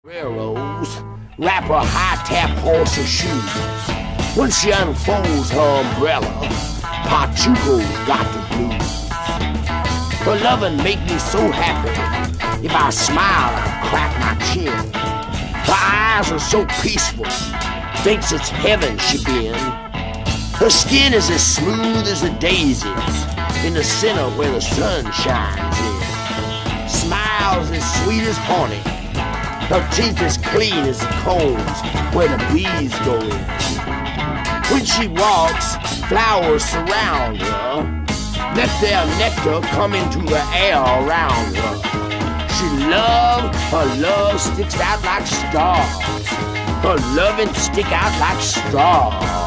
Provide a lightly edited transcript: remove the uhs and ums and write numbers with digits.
Railroads wrap her high-tap horse of shoes. When she unfolds her umbrella, Pachuco's got the blues. Her lovin' make me so happy. If I smile, I crack my chin. Her eyes are so peaceful, thinks it's heaven she been. Her skin is as smooth as the daisies in the center where the sun shines in. Smiles as sweet as honey. Her teeth as clean as the combs where the bees go in. When she walks, flowers surround her. Let their nectar come into the air around her. Her love sticks out like stars. Her loving stick out like stars.